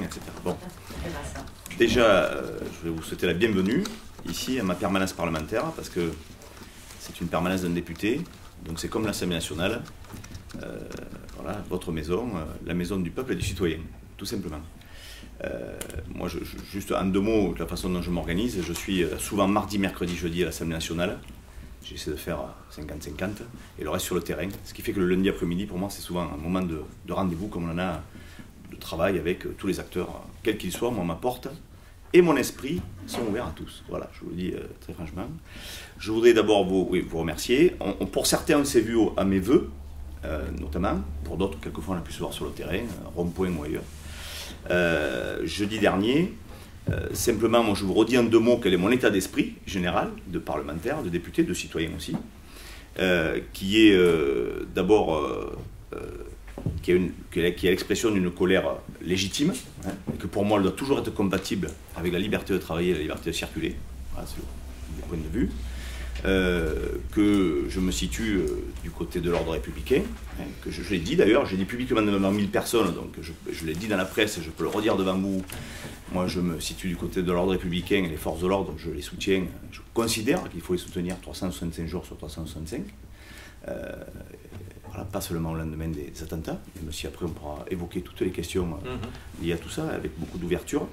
etc. Bon. Déjà, je vais vous souhaiter la bienvenue ici à ma permanence parlementaire, parce que c'est une permanence d'un député, donc c'est comme l'Assemblée nationale, voilà, votre maison, la maison du peuple et du citoyen, tout simplement. Moi, juste en 2 mots, de la façon dont je m'organise, je suis souvent mardi, mercredi, jeudi à l'Assemblée nationale. J'essaie de faire 50-50 et le reste sur le terrain. Ce qui fait que le lundi après-midi, pour moi, c'est souvent un moment de rendez-vous, comme on en a de travail avec tous les acteurs, quels qu'ils soient. Moi, ma porte et mon esprit sont ouverts à tous. Voilà, je vous le dis très franchement. Je voudrais d'abord vous remercier. Pour certains, on s'est vu à mes vœux, notamment. Pour d'autres, quelquefois, on a pu se voir sur le terrain, rond-point ou ailleurs. Jeudi dernier, simplement, moi, je vous redis en 2 mots quel est mon état d'esprit général, de parlementaire, de député, de citoyen aussi, qui est d'abord qui est l'expression d'une colère légitime, hein, et que pour moi elle doit toujours être compatible avec la liberté de travailler et la liberté de circuler, voilà, c'est le point de vue, que je me situe du côté de l'ordre républicain, hein, que je l'ai dit d'ailleurs, j'ai dit publiquement devant 1000 personnes, donc je l'ai dit dans la presse, je peux le redire devant vous, moi je me situe du côté de l'ordre républicain et les forces de l'ordre, je les soutiens, je considère qu'il faut les soutenir 365 jours sur 365, voilà, pas seulement au lendemain des attentats, même si après on pourra évoquer toutes les questions liées à tout ça, avec beaucoup d'ouverture.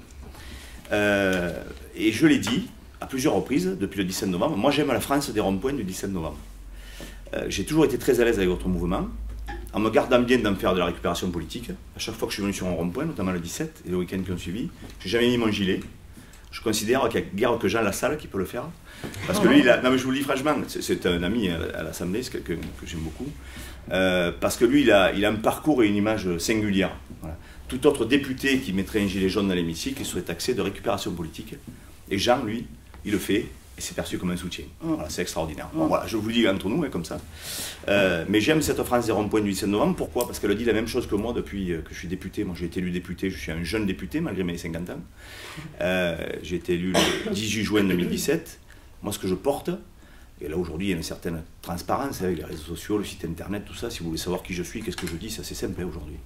Et je l'ai dit à plusieurs reprises depuis le 17 novembre, moi j'aime la France des ronds-points du 17 novembre. J'ai toujours été très à l'aise avec votre mouvement, en me gardant bien d'en faire de la récupération politique. À chaque fois que je suis venu sur un rond-point, notamment le 17 et le week-end qui ont suivi, j'ai jamais mis mon gilet. Je considère qu'il n'y a guère que Jean Lassalle qui peut le faire. Parce que lui, non mais je vous le dis franchement, c'est un ami à l'Assemblée, c'est quelqu'un que j'aime beaucoup. Parce que lui, il a un parcours et une image singulière. Voilà. Tout autre député qui mettrait un gilet jaune dans l'hémicycle, il serait taxé de récupération politique. Et Jean, lui, il le fait, et c'est perçu comme un soutien. Voilà, c'est extraordinaire. Bon, voilà, je vous le dis entre nous, hein, comme ça. Mais j'aime cette France des ronds-points du 17 novembre. Pourquoi? Parce qu'elle dit la même chose que moi depuis que je suis député. Moi, j'ai été élu député, je suis un jeune député, malgré mes 50 ans. J'ai été élu le 18 juin 2017. Moi, ce que je porte, et là, aujourd'hui, il y a une certaine transparence avec les réseaux sociaux, le site internet, tout ça. Si vous voulez savoir qui je suis, qu'est-ce que je dis, c'est assez simple hein, aujourd'hui.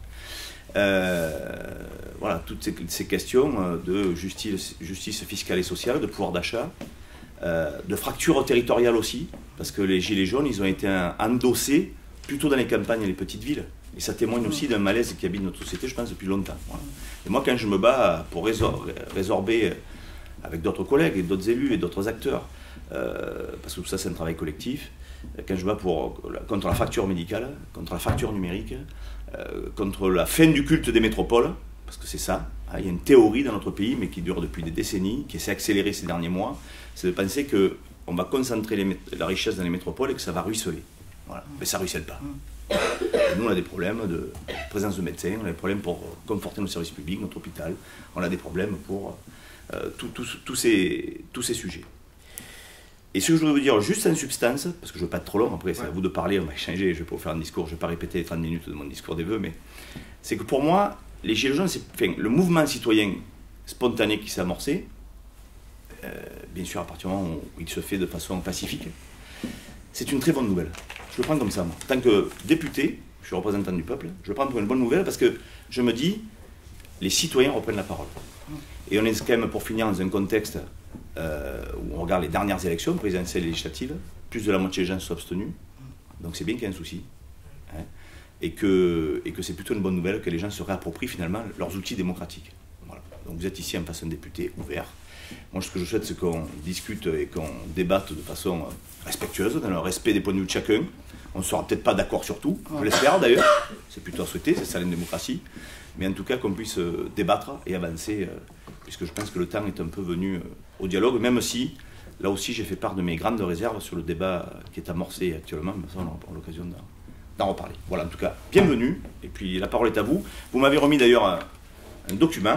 Voilà, toutes ces questions de justice fiscale et sociale, de pouvoir d'achat, de fracture territoriale aussi, parce que les gilets jaunes, ils ont été endossés plutôt dans les campagnes et les petites villes. Et ça témoigne aussi d'un malaise qui habite notre société, je pense, depuis longtemps. Voilà. Et moi, quand je me bats pour résorber avec d'autres collègues et d'autres élus et d'autres acteurs, parce que tout ça, c'est un travail collectif, quand je me bats contre la fracture médicale, contre la fracture numérique, contre la fin du culte des métropoles, parce que c'est ça, hein, il y a une théorie dans notre pays, mais qui dure depuis des décennies, qui s'est accélérée ces derniers mois, c'est de penser qu'on va concentrer la richesse dans les métropoles et que ça va ruisseler. Voilà. Mais ça ne ruisselle pas. Et nous, on a des problèmes de présence de médecins, on a des problèmes pour conforter nos services publics, notre hôpital, on a des problèmes pour tous ces sujets. Et ce que je voudrais vous dire, juste en substance, parce que je ne veux pas être trop long, après c'est à vous de parler, on va échanger, je ne vais pas vous faire un discours, je ne vais pas répéter les 30 minutes de mon discours des vœux, mais c'est que pour moi, les Gilets jaunes, le mouvement citoyen spontané qui s'est amorcé, bien sûr à partir du moment où il se fait de façon pacifique, c'est une très bonne nouvelle. Je le prends comme ça, moi. En tant que député, je suis représentant du peuple, je le prends pour une bonne nouvelle parce que je me dis, les citoyens reprennent la parole. Et on est quand même, pour finir, dans un contexte où on regarde les dernières élections présidentielles et législatives, plus de la moitié des gens se sont abstenus, donc c'est bien qu'il y ait un souci, hein, et que c'est plutôt une bonne nouvelle que les gens se réapproprient finalement leurs outils démocratiques. Voilà. Donc vous êtes ici en face d'un député ouvert. Moi, ce que je souhaite, c'est qu'on discute et qu'on débatte de façon respectueuse, dans le respect des points de vue de chacun. On ne sera peut-être pas d'accord sur tout, je l'espère d'ailleurs, c'est plutôt à souhaiter, c'est ça la démocratie, mais en tout cas qu'on puisse débattre et avancer, puisque je pense que le temps est un peu venu au dialogue, même si, là aussi, j'ai fait part de mes grandes réserves sur le débat qui est amorcé actuellement, mais ça, on aura l'occasion d'en reparler. Voilà, en tout cas, bienvenue, et puis la parole est à vous. Vous m'avez remis d'ailleurs un document,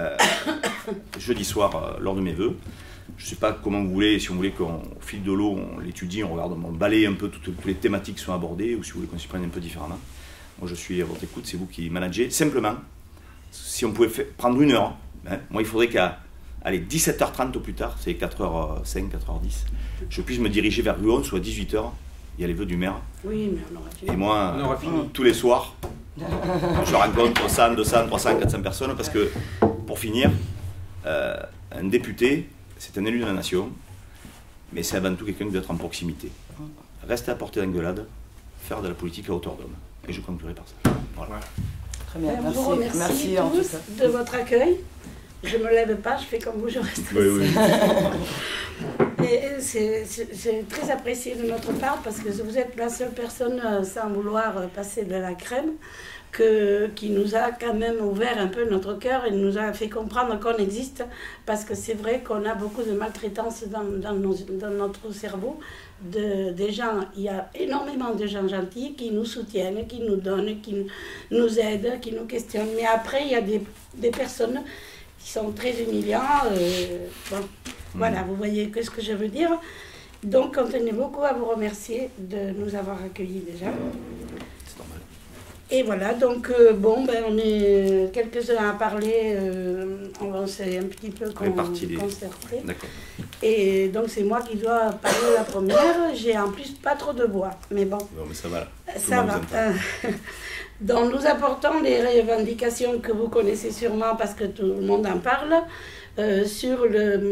jeudi soir, lors de mes vœux. Je ne sais pas comment vous voulez, si vous voulez qu'au fil de l'eau, on l'étudie, on regarde, on balaye un peu toutes les thématiques qui sont abordées, ou si vous voulez qu'on s'y prenne un peu différemment. Moi, je suis à votre écoute, c'est vous qui managez. Simplement, si on pouvait prendre une heure, hein, moi, il faudrait qu'à 17h30 au plus tard, c'est 4h05, 4h10, je puisse me diriger vers Ruon, soit 18h, il y a les vœux du maire. Oui, mais on aura fini. Et moi, tous les soirs, je rencontre 100, 200, 300, 400 personnes, parce que pour finir, un député, c'est un élu de la nation, mais c'est avant tout quelqu'un qui doit être en proximité. Rester à portée d'engueulade, faire de la politique à hauteur d'homme. Et je conclurai par ça. Voilà. Très bien, Je vous remercie merci en tout tous cas. de votre accueil. Je ne me lève pas, je fais comme vous, je reste Oui, oui. Et c'est très apprécié de notre part parce que vous êtes la seule personne, sans vouloir passer de la crème, qui nous a quand même ouvert un peu notre cœur et nous a fait comprendre qu'on existe, parce que c'est vrai qu'on a beaucoup de maltraitance dans notre cerveau. Des gens, il y a énormément de gens gentils qui nous soutiennent, qui nous donnent, qui nous aident, qui nous questionnent. Mais après, il y a des personnes qui sont très humiliants. Voilà, vous voyez ce que je veux dire. Donc, on tenait beaucoup à vous remercier de nous avoir accueillis déjà. C'est normal. Et voilà, donc on est quelques-uns à parler, on s'est un petit peu concerté. D'accord. Et donc c'est moi qui dois parler la première, j'ai en plus pas trop de voix, mais bon. Non, mais ça va. Ça va. Donc nous apportons des revendications que vous connaissez sûrement parce que tout le monde en parle, sur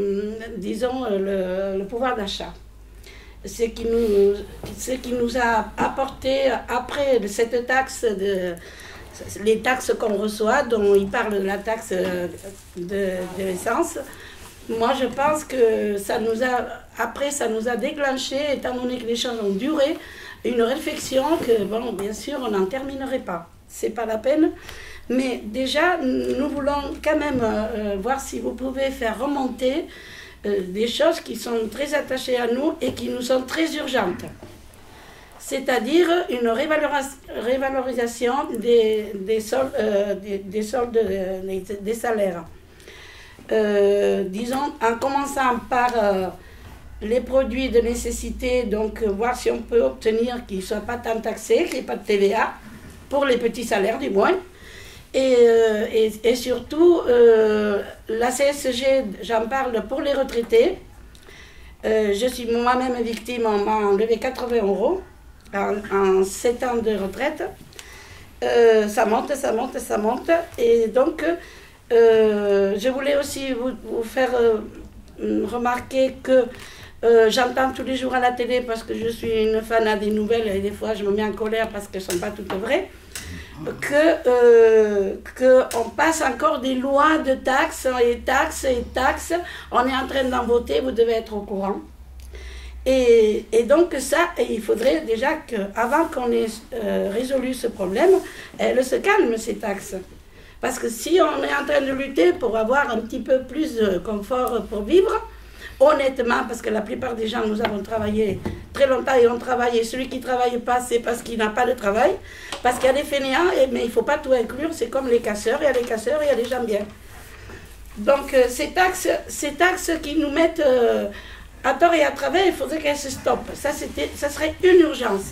le pouvoir d'achat. Ce qui nous a apporté après cette taxe, les taxes qu'on reçoit, dont il parle de la taxe de l'essence, moi je pense que ça nous a déclenché, étant donné que les choses ont duré, une réflexion que, bon, bien sûr, on n'en terminerait pas. C'est pas la peine. Mais déjà, nous voulons quand même voir si vous pouvez faire remonter des choses qui sont très attachées à nous et qui nous sont très urgentes. C'est-à-dire une révalorisation des soldes des salaires. Disons, en commençant par les produits de nécessité, donc voir si on peut obtenir qu'ils ne soient pas tant taxés, qu'il n'y ait pas de TVA, pour les petits salaires du moins. Et surtout, la CSG, j'en parle pour les retraités. Je suis moi-même victime, on m'a enlevé 80 € en 7 ans de retraite. Ça monte, ça monte, ça monte. Et donc, je voulais aussi vous faire remarquer que j'entends tous les jours à la télé, parce que je suis une fan à des nouvelles, et des fois je me mets en colère parce qu'elles ne sont pas toutes vraies, qu'on passe encore des lois de taxes et taxes et taxes. On est en train d'en voter, vous devez être au courant. Et donc ça, il faudrait déjà qu'avant qu'on ait résolu ce problème, elles se calment, ces taxes. Parce que si on est en train de lutter pour avoir un petit peu plus de confort pour vivre, honnêtement, parce que la plupart des gens, nous avons travaillé très longtemps et on travaille, et celui qui ne travaille pas, c'est parce qu'il n'a pas de travail, parce qu'il y a des fainéants, mais il ne faut pas tout inclure, c'est comme les casseurs, il y a les casseurs, il y a les gens bien. Donc ces taxes qui nous mettent à tort et à travers, il faudrait qu'elles se stoppent. Ça serait une urgence.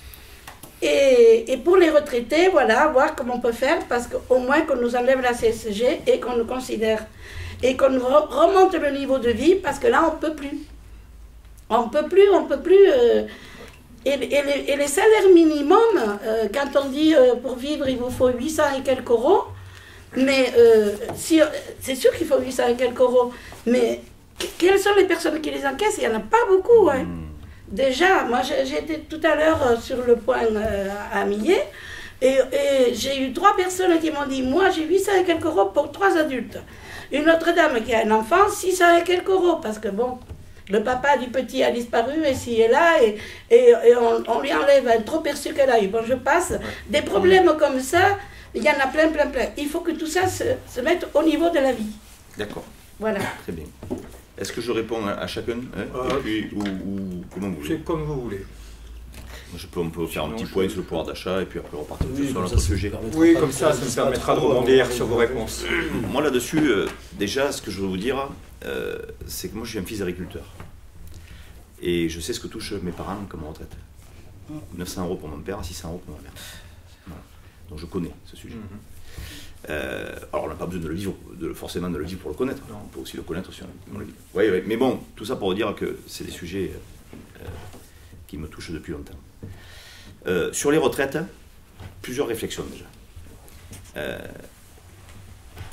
Et pour les retraités, voilà, voir comment on peut faire, parce qu'au moins qu'on nous enlève la CSG et qu'on nous considère, et qu'on remonte le niveau de vie, parce que là, on ne peut plus. On ne peut plus. Et les salaires minimums, quand on dit pour vivre, il vous faut 800 et quelques euros, mais c'est sûr qu'il faut 800 et quelques euros, mais quelles sont les personnes qui les encaissent? Il n'y en a pas beaucoup, hein. Déjà, moi j'étais tout à l'heure sur le point à Millet, et j'ai eu 3 personnes qui m'ont dit, moi j'ai 800 et quelques euros pour 3 adultes. Une autre dame qui a un enfant, 600 et quelques euros, parce que bon, le papa du petit a disparu, et s'il est là, et on lui enlève un trop perçu qu'elle a eu. Bon, je passe. Des problèmes comme ça, il y en a plein. Il faut que tout ça se mette au niveau de la vie. D'accord. Voilà. Très bien. Est-ce que je réponds à chacun, hein, ou comment vous voulez? C'est comme vous voulez. On peut faire un petit point sur le pouvoir d'achat et puis après repartir sur notre sujet. Oui, comme ça me permettra de rebondir sur vos réponses. Moi là-dessus, déjà, ce que je veux vous dire, c'est que moi je suis un fils d'agriculteur. Et je sais ce que touchent mes parents comme retraite. 900 € pour mon père, 600 € pour ma mère. Voilà. Donc je connais ce sujet. Alors on n'a pas besoin de le vivre, forcément de le vivre pour le connaître. On peut aussi le connaître si on le vit. Oui, mais bon, tout ça pour dire que c'est des sujets qui me touchent depuis longtemps. Sur les retraites, plusieurs réflexions déjà.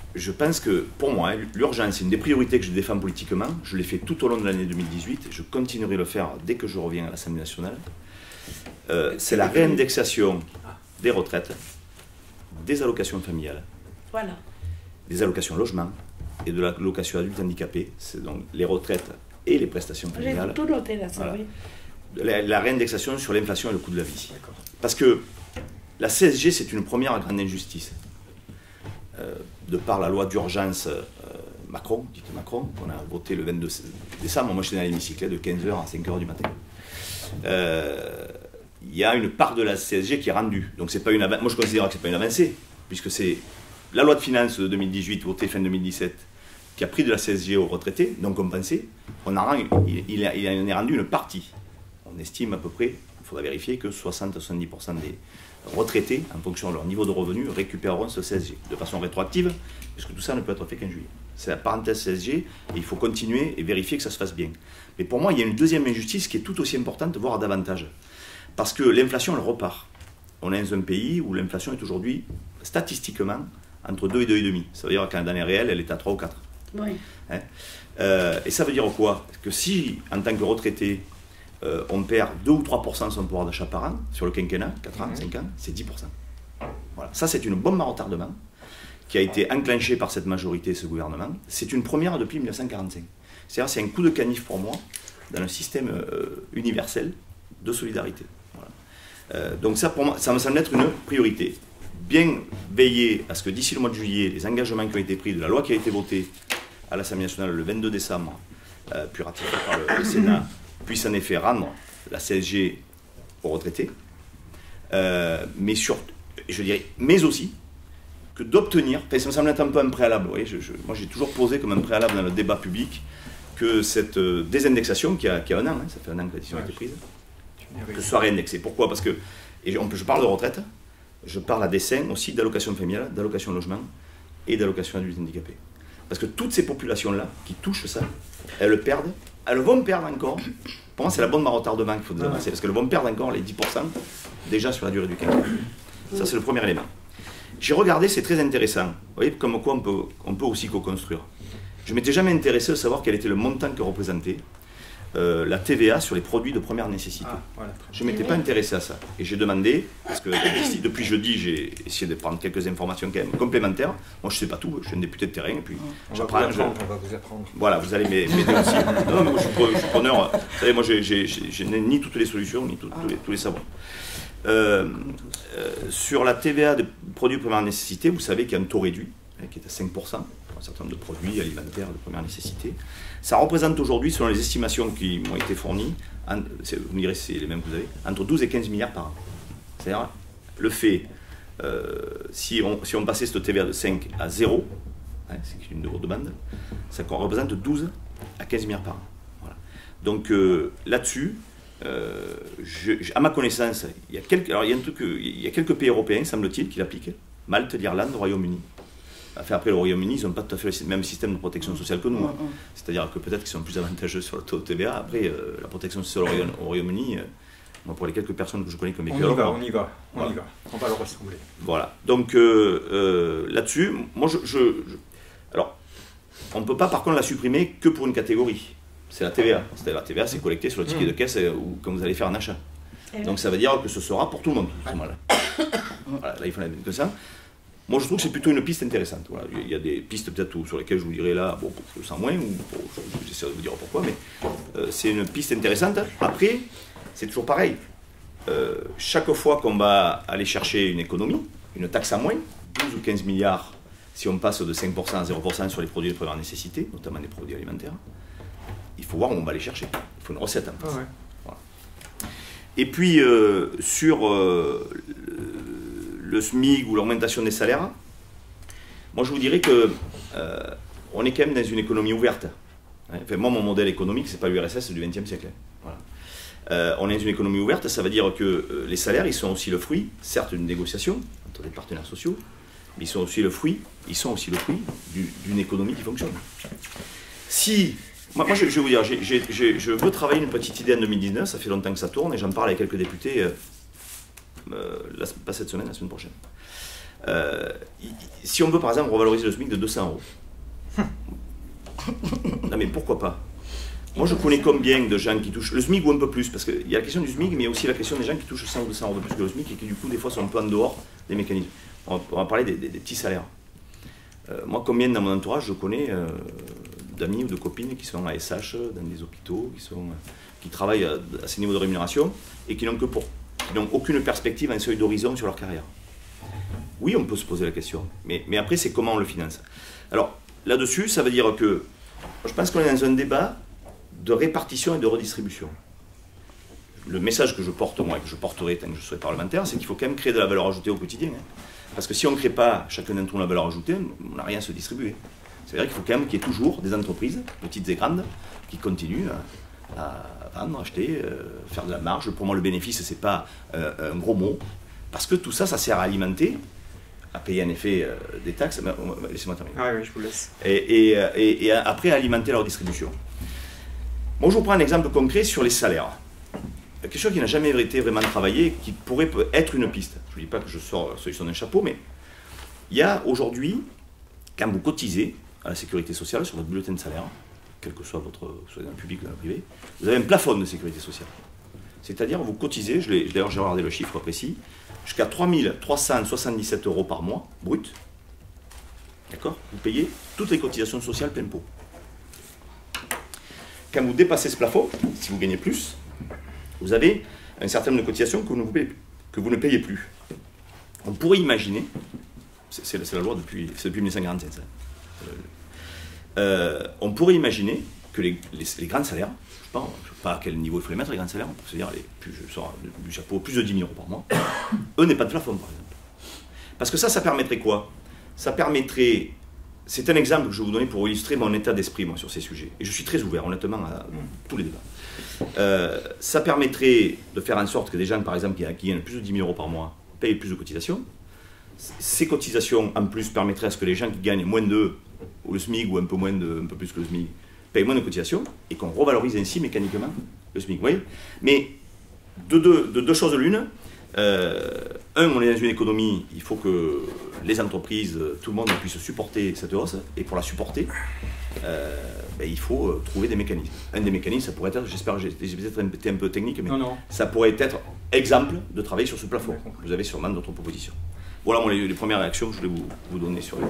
je pense que, pour moi, l'urgence, c'est une des priorités que je défends politiquement. Je l'ai fait tout au long de l'année 2018 et je continuerai de le faire dès que je reviens à l'Assemblée nationale. C'est la réindexation des retraites, des allocations familiales, Voilà. des allocations logement et de l'allocation adulte handicapé. C'est donc les retraites et les prestations J'ai familiales. tout noté là, ça, Voilà. oui. La réindexation sur l'inflation et le coût de la vie. Parce que la CSG, c'est une première grande injustice. De par la loi d'urgence Macron, qu'on a voté le 22 décembre, moi j'étais dans l'hémicycle de 15h à 5h du matin. Il y a une part de la CSG qui est rendue. Donc c'est pas une moi je considère que ce n'est pas une avancée, puisque c'est la loi de finances de 2018, votée fin 2017, qui a pris de la CSG aux retraités, non compensée. Il en est rendu une partie. On estime à peu près, il faudra vérifier, que 60-70% des retraités, en fonction de leur niveau de revenu, récupéreront ce CSG de façon rétroactive, puisque tout ça ne peut être fait qu'en juillet. C'est la parenthèse CSG, et il faut continuer et vérifier que ça se fasse bien. Mais pour moi, il y a une deuxième injustice qui est tout aussi importante, voire davantage. Parce que l'inflation, elle repart. On est dans un pays où l'inflation est aujourd'hui, statistiquement, entre 2 et 2,5. Ça veut dire qu'en année réelle, elle est à 3 ou 4. Oui. Hein, et ça veut dire quoi? Que si, en tant que retraité, on perd 2 ou 3% de son pouvoir d'achat par an, sur le quinquennat, 4 ans, 5 ans, c'est 10%. Voilà. Ça, c'est une bombe à retardement qui a été enclenchée par cette majorité et ce gouvernement. C'est une première depuis 1945. C'est-à-dire c'est un coup de canif pour moi dans le système universel de solidarité. Voilà. Donc ça, pour moi, ça me semble être une priorité. Bien veiller à ce que d'ici le mois de juillet, les engagements qui ont été pris de la loi qui a été votée à l'Assemblée nationale le 22 décembre, puis ratifiée par le Sénat, puisse en effet rendre la CSG aux retraités, mais aussi que d'obtenir, ça me semble être un peu un préalable, vous voyez, moi j'ai toujours posé comme un préalable dans le débat public que cette désindexation qui a un an, ça fait un an que la décision a été prise, que ce soit réindexée. Pourquoi? Parce que, je parle de retraite, je parle à dessein aussi d'allocation familiale, d'allocation logement et d'allocation adulte handicapé. Parce que toutes ces populations-là qui touchent ça, elles le perdent, elles vont perdre encore. Pour moi, c'est la bombe à retardement qu'il faut désamorcer, parce qu'elles vont perdre encore les 10% déjà sur la durée du quinquennat. Ça, c'est le premier élément. J'ai regardé, c'est très intéressant. Vous voyez, comme quoi on peut aussi co-construire. Je ne m'étais jamais intéressé à savoir quel était le montant que représentait la TVA sur les produits de première nécessité. Voilà, je ne m'étais pas intéressé à ça. Et j'ai demandé, parce que depuis jeudi, j'ai essayé de prendre quelques informations quand même complémentaires. Moi, je ne sais pas tout, je suis un député de terrain, et puis j'apprends. On va vous apprendre. Voilà, vous allez m'aider aussi. Non, mais je suis preneur. Vous savez, moi, je n'ai ni toutes les solutions, ni tous les savoirs. Sur la TVA des produits de première nécessité, vous savez qu'il y a un taux réduit, qui est à 5%, pour un certain nombre de produits alimentaires de première nécessité. Ça représente aujourd'hui, selon les estimations qui m'ont été fournies, vous me direz si c'est les mêmes que vous avez, entre 12 et 15 milliards par an. C'est-à-dire, le fait, si on passait cette TVA de 5 à 0, c'est une de vos demandes, ça représente 12 à 15 milliards par an. Voilà. Donc là-dessus, à ma connaissance, il y a quelques pays européens, semble-t-il, qui l'appliquent. Malte, l'Irlande, le Royaume-Uni. Enfin, après, le Royaume-Uni, ils n'ont pas tout à fait le même système de protection sociale que nous. C'est-à-dire que peut-être qu'ils sont plus avantageux sur le taux de TVA. Après, la protection sociale au Royaume-Uni, moi, pour les quelques personnes que je connais comme vécu, on y va, on va le rassembler. Voilà. Donc là-dessus, moi, alors, on ne peut pas par contre la supprimer que pour une catégorie. C'est la TVA. C'est-à-dire la TVA, c'est collecté sur le ticket de caisse ou quand vous allez faire un achat. Donc ça veut dire que ce sera pour tout le monde. Voilà, là, il faut la mettre que ça. Moi, je trouve que c'est plutôt une piste intéressante. Voilà. Il y a des pistes peut-être sur lesquelles je vous dirai là, bon, je le sens moins, ou j'essaie de vous dire pourquoi, mais c'est une piste intéressante. Après, c'est toujours pareil. Chaque fois qu'on va aller chercher une économie, une taxe à moins, 12 ou 15 milliards, si on passe de 5% à 0% sur les produits de première nécessité, notamment les produits alimentaires, il faut voir où on va les chercher. Il faut une recette en place. Voilà. Et puis, sur le SMIC ou l'augmentation des salaires, moi je vous dirais que on est quand même dans une économie ouverte. Enfin, moi, mon modèle économique, c'est pas l'URSS, c'est du XXe siècle. Voilà. On est dans une économie ouverte, ça veut dire que les salaires, ils sont aussi le fruit, certes, d'une négociation entre des partenaires sociaux, mais ils sont aussi le fruit d'une économie qui fonctionne. Si moi, je vais vous dire, je veux travailler une petite idée en 2019, ça fait longtemps que ça tourne, et j'en parle avec quelques députés, pas cette semaine, la semaine prochaine. Si on veut par exemple revaloriser le SMIC de 200 €. Non mais pourquoi pas? Moi je connais combien de gens qui touchent le SMIC ou un peu plus, parce qu'il y a la question du SMIC, mais il y a aussi la question des gens qui touchent 100 ou 200 € de plus que le SMIC et qui du coup des fois sont un peu en dehors des mécanismes. On va parler des petits salaires. Moi combien dans mon entourage je connais d'amis ou de copines qui sont à SH, dans des hôpitaux, qui travaillent à ces niveaux de rémunération et qui n'ont aucune perspective, un seuil d'horizon sur leur carrière. Oui, on peut se poser la question, mais après c'est comment on le finance. Alors là-dessus, ça veut dire que je pense qu'on est dans un débat de répartition et de redistribution. Le message que je porte moi et que je porterai tant que je serai parlementaire, c'est qu'il faut quand même créer de la valeur ajoutée au quotidien. Hein. Parce que si on ne crée pas chacun d'entre nous la valeur ajoutée, on n'a rien à se distribuer. C'est-à-dire qu'il faut quand même qu'il y ait toujours des entreprises, petites et grandes, qui continuent à vendre, acheter, faire de la marge. Pour moi, le bénéfice, ce n'est pas un gros mot. Parce que tout ça, ça sert à alimenter, à payer en effet des taxes. Laissez-moi terminer. Ah oui, je vous laisse. Et après, à alimenter leur distribution. Moi, je vous prends un exemple concret sur les salaires. Quelque chose qui n'a jamais été vraiment travaillé, qui pourrait être une piste. Je ne dis pas que je sors la solution d'un chapeau, mais il y a aujourd'hui, quand vous cotisez à la sécurité sociale sur votre bulletin de salaire, quel que soit votre, soit dans le public ou dans le privé, vous avez un plafond de sécurité sociale. C'est-à-dire, vous cotisez, d'ailleurs j'ai regardé le chiffre précis, jusqu'à 3 377 € par mois, brut. D'accord? Vous payez toutes les cotisations sociales plein pot. Quand vous dépassez ce plafond, si vous gagnez plus, vous avez un certain nombre de cotisations que vous ne payez plus. On pourrait imaginer, c'est la loi depuis 1947, ça. On pourrait imaginer que les grands salaires, je ne sais pas à quel niveau il faut les mettre, les grands salaires, c'est-à-dire, je sors du chapeau, plus de 10 000 € par mois, eux n'aient pas de plafond, par exemple. Parce que ça permettrait quoi? Ça permettrait, c'est un exemple que je vais vous donner pour illustrer mon état d'esprit, moi, sur ces sujets. Et je suis très ouvert, honnêtement, à tous les débats. Ça permettrait de faire en sorte que des gens, par exemple, qui gagnent plus de 10 000 € par mois, payent plus de cotisations. Ces cotisations, en plus, permettraient à ce que les gens qui gagnent moins de, ou le SMIC, ou un peu plus que le SMIC, payent moins de cotisations, et qu'on revalorise ainsi mécaniquement le SMIC. Vous voyez? Mais de deux choses l'une. On est dans une économie, il faut que les entreprises, tout le monde puisse supporter cette hausse, et pour la supporter, il faut trouver des mécanismes. Un des mécanismes, ça pourrait être, j'espère que j'ai peut-être été un peu technique, mais ça pourrait être exemple de travailler sur ce plafond. Vous avez sûrement d'autres propositions. Voilà les premières réactions que je voulais vous donner sur les...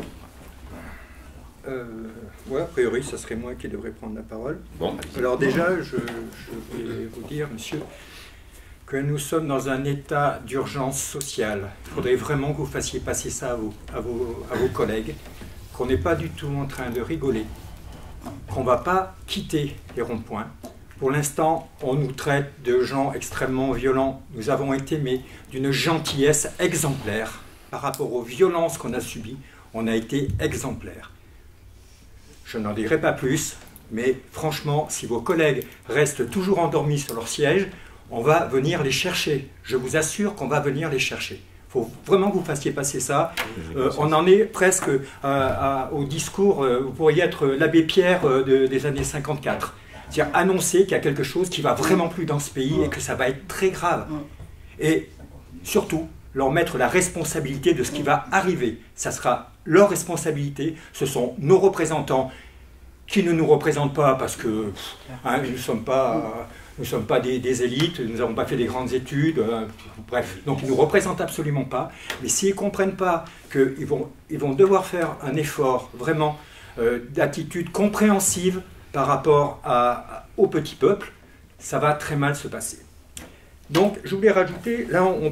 Ouais, a priori, ça serait moi qui devrais prendre la parole. Bon, alors déjà, je voulais vous dire, monsieur, que nous sommes dans un état d'urgence sociale. Il faudrait vraiment que vous fassiez passer ça à vos collègues, qu'on n'est pas du tout en train de rigoler, qu'on ne va pas quitter les ronds-points. Pour l'instant, on nous traite de gens extrêmement violents. Nous avons été, mais d'une gentillesse exemplaire. Par rapport aux violences qu'on a subies, on a été exemplaire. Je n'en dirai pas plus, mais franchement, si vos collègues restent toujours endormis sur leur siège, on va venir les chercher. Je vous assure qu'on va venir les chercher. Il faut vraiment que vous fassiez passer ça. On en est presque au discours, vous pourriez être l'abbé Pierre des années 54. C'est-à-dire annoncer qu'il y a quelque chose qui ne va vraiment plus dans ce pays et que ça va être très grave. Et surtout, leur mettre la responsabilité de ce qui va arriver. Ça sera leur responsabilité. Ce sont nos représentants qui ne nous représentent pas parce que nous ne sommes pas des élites, nous n'avons pas fait des grandes études, bref, donc ils ne nous représentent absolument pas. Mais s'ils ne comprennent pas qu'ils vont devoir faire un effort vraiment d'attitude compréhensive par rapport au petit peuple, ça va très mal se passer. Donc, je voulais rajouter, là on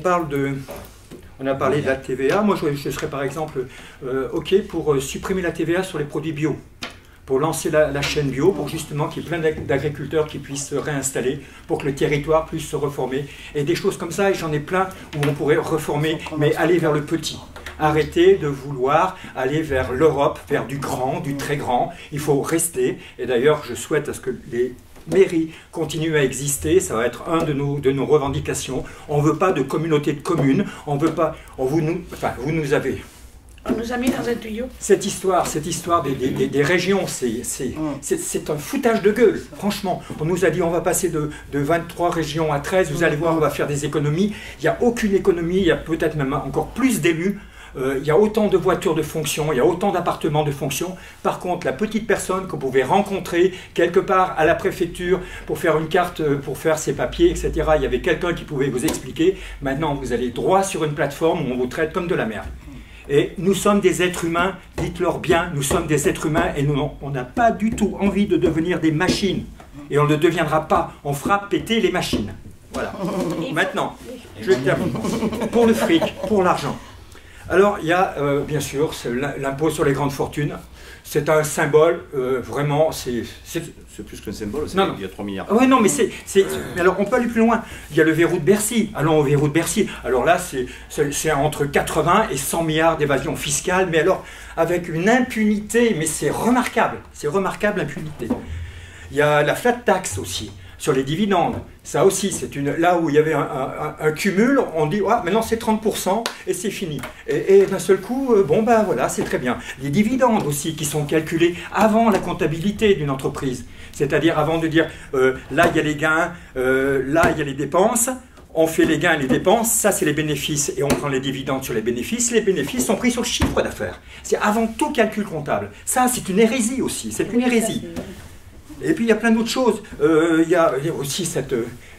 a parlé de la TVA, moi je serais par exemple OK pour supprimer la TVA sur les produits bio, pour lancer la chaîne bio, pour justement qu'il y ait plein d'agriculteurs qui puissent se réinstaller, pour que le territoire puisse se reformer, et des choses comme ça, et j'en ai plein où on pourrait reformer, mais aller vers le petit. Arrêter de vouloir aller vers l'Europe, vers du grand, du très grand, il faut rester, et d'ailleurs je souhaite à ce que les mairies continuent à exister, ça va être un de nos revendications. On ne veut pas de communauté de communes, on veut pas, vous nous avez... On nous a mis dans un tuyau. Cette histoire des régions, c'est un foutage de gueule, franchement. On nous a dit on va passer de 23 régions à 13, vous allez voir, on va faire des économies. Il n'y a aucune économie, il y a peut-être même encore plus d'élus. il y a autant de voitures de fonction, il y a autant d'appartements de fonction. Par contre, la petite personne que vous pouvez rencontrer quelque part à la préfecture pour faire une carte, pour faire ses papiers, etc., il y avait quelqu'un qui pouvait vous expliquer. Maintenant, vous allez droit sur une plateforme où on vous traite comme de la merde. Et nous sommes des êtres humains, dites-leur bien, nous sommes des êtres humains et on n'a pas du tout envie de devenir des machines. Et on ne deviendra pas, on fera péter les machines. Voilà. Maintenant, je termine. Pour le fric, pour l'argent. Alors, il y a, bien sûr, l'impôt sur les grandes fortunes. C'est un symbole, vraiment, c'est plus qu'un symbole, il y a 3 milliards. Oui, non, mais mais alors, on peut aller plus loin. Il y a le verrou de Bercy. Allons au verrou de Bercy. Alors là, c'est entre 80 et 100 milliards d'évasion fiscale, mais alors, avec une impunité, mais c'est remarquable. C'est remarquable, l'impunité. Il y a la flat tax aussi, sur les dividendes. Ça aussi, c'est là où il y avait un cumul, on dit ah, maintenant c'est 30% et c'est fini. Et d'un seul coup, bon ben voilà, c'est très bien. Les dividendes aussi qui sont calculés avant la comptabilité d'une entreprise. C'est-à-dire avant de dire là il y a les gains, là il y a les dépenses. On fait les gains et les dépenses, ça c'est les bénéfices et on prend les dividendes sur les bénéfices sont pris sur le chiffre d'affaires. C'est avant tout calcul comptable. Ça c'est une hérésie aussi, c'est une hérésie. Et puis il y a plein d'autres choses. Il y a aussi cette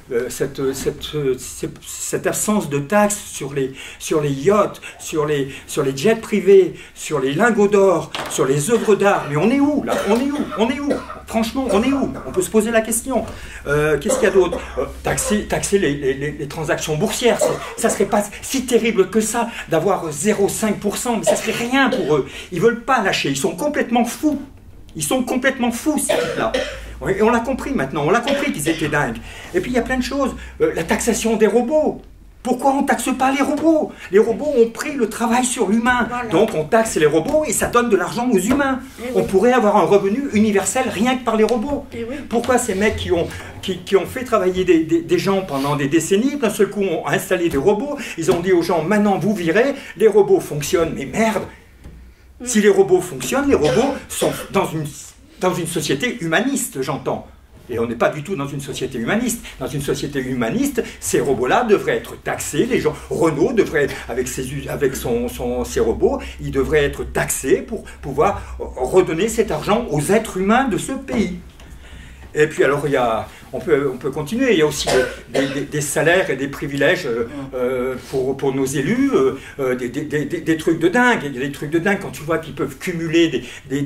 absence de taxes sur les yachts, sur les jets privés, sur les lingots d'or, sur les œuvres d'art. Mais on est où là? On est où? Franchement, on est où? On peut se poser la question. Qu'est-ce qu'il y a d'autre? Taxer les transactions boursières. Ça serait pas si terrible que ça d'avoir 0,5%, mais ça serait rien pour eux. Ils veulent pas lâcher. Ils sont complètement fous. Ils sont complètement fous, ces types-là. Et on l'a compris maintenant, on l'a compris qu'ils étaient dingues. Et puis il y a plein de choses. La taxation des robots. Pourquoi on ne taxe pas les robots? Les robots ont pris le travail sur l'humain. Voilà. Donc on taxe les robots et ça donne de l'argent aux humains. On pourrait avoir un revenu universel rien que par les robots. Pourquoi ces mecs qui ont fait travailler des gens pendant des décennies, d'un seul coup ont installé des robots, ils ont dit aux gens, maintenant vous virez, les robots fonctionnent, mais merde. Si les robots fonctionnent, les robots sont dans une société humaniste, j'entends. Et on n'est pas du tout dans une société humaniste. Dans une société humaniste, ces robots-là devraient être taxés. Les gens, Renault devrait, avec ses robots, ils devraient être taxés pour pouvoir redonner cet argent aux êtres humains de ce pays. Et puis alors, on peut continuer. Il y a aussi des salaires et des privilèges pour nos élus, des trucs de dingue. Il y a des trucs de dingue quand tu vois qu'ils peuvent cumuler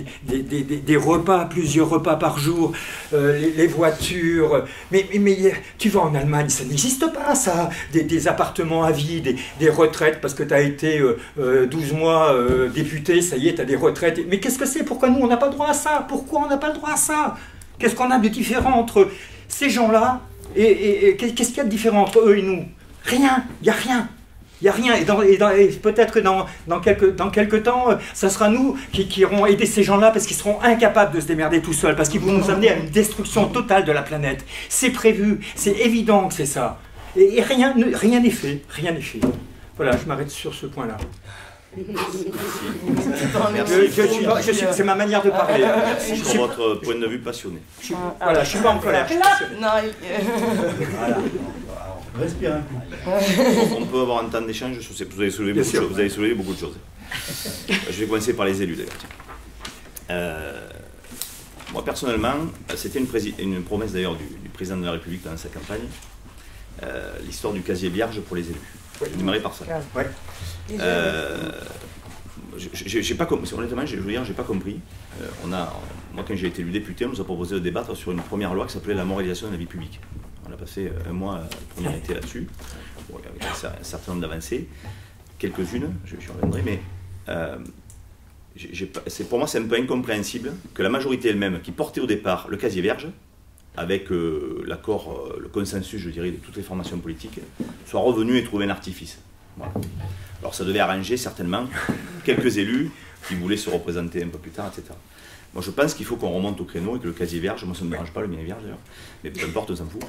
des repas, plusieurs repas par jour, les voitures. Mais tu vas en Allemagne, ça n'existe pas, ça. Des appartements à vie, des retraites, parce que tu as été 12 mois député, ça y est, tu as des retraites. Mais qu'est-ce que c'est? Pourquoi nous, on n'a pas le droit à ça? Pourquoi on n'a pas le droit à ça? Qu'est-ce qu'on a de différent entre ces gens-là et qu'est-ce qu'il y a de différent entre eux et nous? Rien, il n'y a rien. Il n'y a rien. Et peut-être que dans quelques temps, ça sera nous qui irons aider ces gens-là parce qu'ils seront incapables de se démerder tout seuls, parce qu'ils vont nous amener à une destruction totale de la planète. C'est prévu, c'est évident que c'est ça. Et rien n'est fait, rien n'est fait. Voilà, je m'arrête sur ce point-là. C'est ma manière de parler. Merci pour votre point de vue passionné. Voilà, je ne suis pas en colère. Voilà. Respire un coup. On peut avoir un temps d'échange. Vous avez soulevé beaucoup de choses. Je vais commencer par les élus d'ailleurs. Moi personnellement, c'était une promesse d'ailleurs du président de la République dans sa campagne, l'histoire du casier vierge pour les élus. Je démarrais par ça. Ouais. J'ai pas compris, honnêtement, je veux dire, j'ai pas compris. Moi, quand j'ai été élu député, on nous a proposé de débattre sur une première loi qui s'appelait la moralisation de la vie publique. On a passé un mois, le premier été là-dessus, avec un certain nombre d'avancées, quelques-unes, je reviendrai, mais pour moi, c'est un peu incompréhensible que la majorité elle-même, qui portait au départ le casier vierge, avec l'accord, le consensus, je dirais, de toutes les formations politiques, soit revenu et trouvé un artifice. Voilà. Alors ça devait arranger certainement quelques élus qui voulaient se représenter un peu plus tard, etc. Moi je pense qu'il faut qu'on remonte au créneau et que le casier vierge, moi ça ne me dérange pas, le mien est vierge d'ailleurs, mais peu importe, on s'en fout.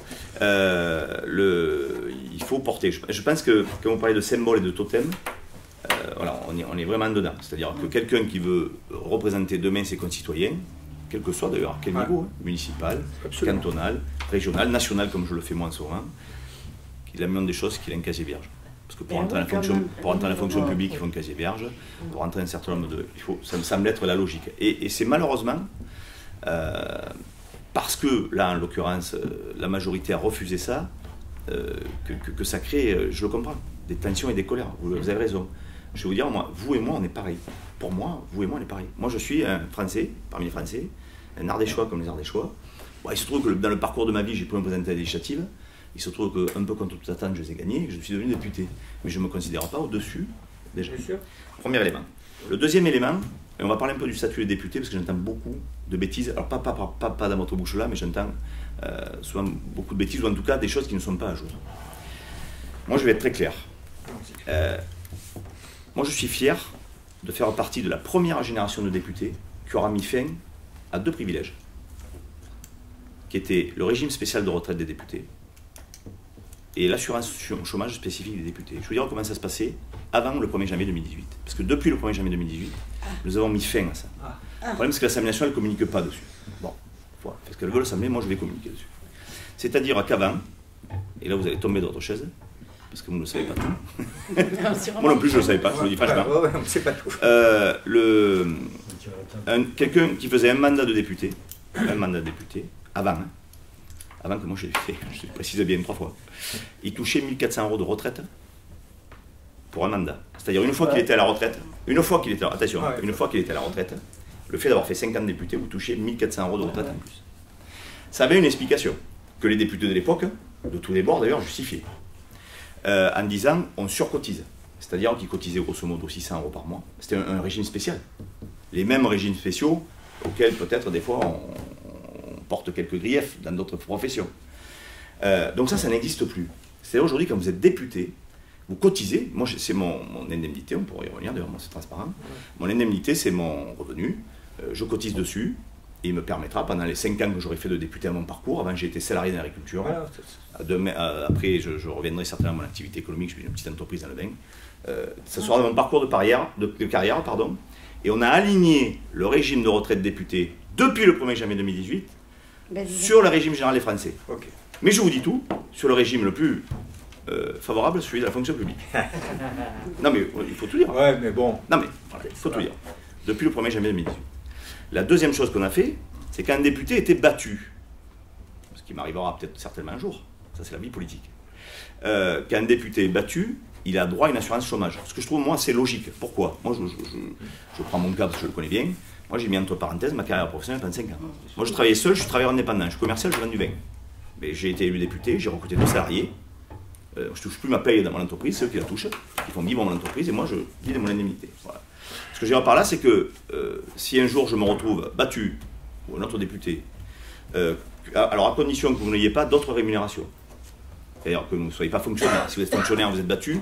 Il faut porter. Je pense que quand on parlait de symboles et de totems, voilà, on est vraiment dedans. C'est-à-dire que quelqu'un qui veut représenter demain ses concitoyens, quel que soit d'ailleurs, à quel niveau, municipal, cantonal, régional, national, comme je le fais moi en ce moment, qu'il a la moindre des choses qu'il a un casier vierge. Parce que pour entrer dans la fonction publique, il faut une casier vierge. Pour entrer dans un certain nombre de... ça me semble être la logique. Et c'est malheureusement, parce que là, en l'occurrence, la majorité a refusé ça, que ça crée, je le comprends, des tensions et des colères. Vous avez raison. Je vais vous dire, moi, vous et moi, on est pareil. Pour moi, vous et moi, on est pareil. Moi, je suis un Français, parmi les Français, un Ardéchois comme les Ardéchois. Bon, il se trouve que dans le parcours de ma vie, j'ai pu me présenter à des législatives. Il se trouve qu'un peu contre toute attente, je les ai gagnés et je suis devenu député. Mais je ne me considère pas au-dessus, déjà. Premier élément. Le deuxième élément, et on va parler un peu du statut des députés, parce que j'entends beaucoup de bêtises. Alors, pas dans votre bouche là, mais j'entends souvent beaucoup de bêtises, ou en tout cas des choses qui ne sont pas à jour. Moi, je vais être très clair. Moi, je suis fier de faire partie de la première génération de députés qui aura mis fin à 2 privilèges, qui étaient le régime spécial de retraite des députés et l'assurance chômage spécifique des députés. Je veux dire comment ça se passait avant le 1er janvier 2018. Parce que depuis le 1er janvier 2018, nous avons mis fin à ça. Le problème, c'est que l'Assemblée nationale ne communique pas dessus. Bon, voilà. Parce qu'elle veut l'Assemblée, moi je vais communiquer dessus. C'est-à-dire qu'avant, et là vous allez tomber de votre chaise, parce que vous ne le savez pas tout. Moi non plus je ne le savais pas, je vous le dis franchement. On ne sait pas tout. Quelqu'un qui faisait un mandat de député, avant que moi je l'ai fait, je le précise bien 3 fois, il touchait 1 400 € de retraite pour un mandat. C'est-à-dire une fois qu'il était à la retraite, une fois qu'il était à la retraite, le fait d'avoir fait 5 ans de député, vous touchez 1 400 € de retraite en plus. Ça avait une explication, que les députés de l'époque, de tous les bords d'ailleurs, justifiaient, en disant on surcotise. C'est-à-dire qu'ils cotisaient grosso modo 600 € par mois. C'était un régime spécial. Les mêmes régimes spéciaux auxquels peut-être des fois on porte quelques griefs dans d'autres professions. Donc ça n'existe plus. C'est-à-dire aujourd'hui, quand vous êtes député, vous cotisez. Moi, c'est mon indemnité, on pourrait y revenir, d'ailleurs, moi c'est transparent. Mon indemnité, c'est mon revenu. Je cotise dessus et il me permettra, pendant les 5 ans que j'aurai fait de député à mon parcours, avant j'ai été salarié dans l'agriculture. Après, je reviendrai certainement à mon activité économique, je suis une petite entreprise dans le vin. Ça sera dans mon parcours de carrière, et on a aligné le régime de retraite député depuis le 1er janvier 2018 sur le régime général des Français. Okay. Mais je vous dis tout, sur le régime le plus favorable, celui de la fonction publique. Non mais il faut tout dire. Ouais, mais bon. Non mais voilà, il faut tout dire. Depuis le 1er janvier 2018. La deuxième chose qu'on a fait, c'est qu'un député était battu, ce qui m'arrivera peut-être certainement un jour, ça c'est la vie politique. Qu'un député est battu, il a droit à une assurance chômage. Ce que je trouve, moi, c'est logique. Pourquoi? Moi, je prends mon cas parce que je le connais bien. Moi, j'ai mis entre parenthèses ma carrière professionnelle pendant 5 ans. Moi, je travaillais seul, je suis travailleur indépendant, je suis commercial, je vends du vin. Mais j'ai été élu député, j'ai recruté 2 salariés. Je ne touche plus ma paye dans mon entreprise, c'est eux qui la touchent. Ils font vivre mon entreprise et moi, je vis de mon indemnité. Voilà. Ce que je veux dire par là, c'est que si un jour je me retrouve battu, ou un autre député, alors à condition que vous n'ayez pas d'autres rémunérations, c'est-à-dire que vous ne soyez pas fonctionnaire. Si vous êtes fonctionnaire, vous êtes battu,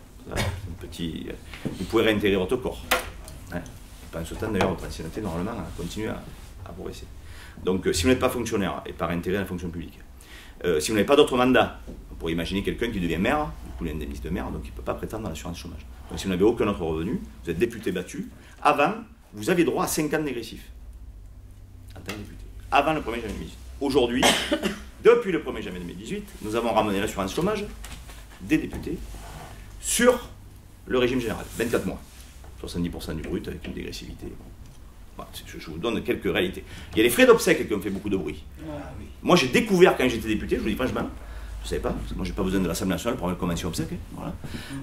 vous pouvez réintégrer votre corps. Hein. Pendant ce temps, d'ailleurs, votre ancienneté, normalement, continue à progresser. Donc, si vous n'êtes pas fonctionnaire et pas réintégré dans la fonction publique, si vous n'avez pas d'autre mandat, on pourrait imaginer quelqu'un qui devient maire, du coup, l'indemnise de maire, donc il ne peut pas prétendre à l'assurance chômage. Donc, si vous n'avez aucun autre revenu, vous êtes député battu. Avant, vous avez droit à 5 ans de dégressif. En tant que député. Avant le 1er janvier 2018. Aujourd'hui, depuis le 1er janvier 2018, nous avons ramené l'assurance chômage des députés sur le régime général. 24 mois. 70% du brut avec une dégressivité. Bon, je vous donne quelques réalités. Il y a les frais d'obsèques qui ont fait beaucoup de bruit. Moi, j'ai découvert quand j'étais député, je vous dis franchement, je ne savais pas, parce que moi, je n'ai pas besoin de l'Assemblée nationale pour avoir une convention obsèques. Voilà.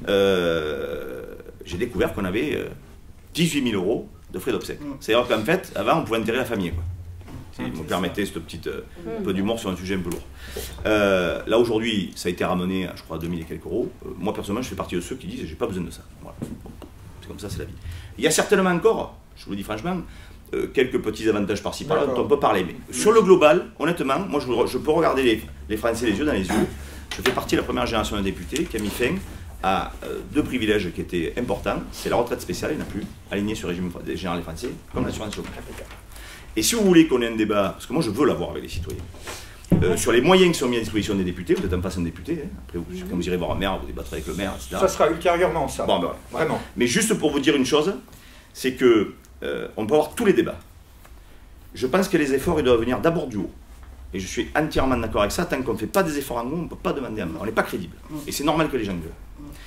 J'ai découvert qu'on avait 18 000 € de frais d'obsèques. C'est-à-dire qu'en fait, avant, on pouvait enterrer la famille. Quoi. Si vous me permettez cette petite un peu d'humour sur un sujet un peu lourd. Là, aujourd'hui, ça a été ramené à, je crois, 2000 et quelques euros. Moi, personnellement, je fais partie de ceux qui disent j'ai pas besoin de ça. Voilà. Bon, c'est comme ça, c'est la vie. Il y a certainement encore, je vous le dis franchement, quelques petits avantages par-ci par-là dont on peut parler. Mais sur le global, honnêtement, moi, je peux regarder les Français les yeux dans les yeux. Je fais partie de la première génération de députés qui a mis fin à 2 privilèges qui étaient importants. C'est la retraite spéciale, il n'y en a plus, alignée sur le régime général des Français, comme l'assurance chômage. Et si vous voulez qu'on ait un débat, parce que moi je veux l'avoir avec les citoyens, sur les moyens qui sont mis à disposition des députés, vous êtes en face d'un député, hein. Après quand vous irez voir un maire, vous débattrez avec le maire, etc. Ça sera ultérieurement ça. Bon, ben, vraiment. Mais juste pour vous dire une chose, c'est que on peut avoir tous les débats. Je pense que les efforts ils doivent venir d'abord du haut. Et je suis entièrement d'accord avec ça, tant qu'on ne fait pas des efforts en haut, on ne peut pas demander en bas. On n'est pas crédible. Et c'est normal que les gens le veulent.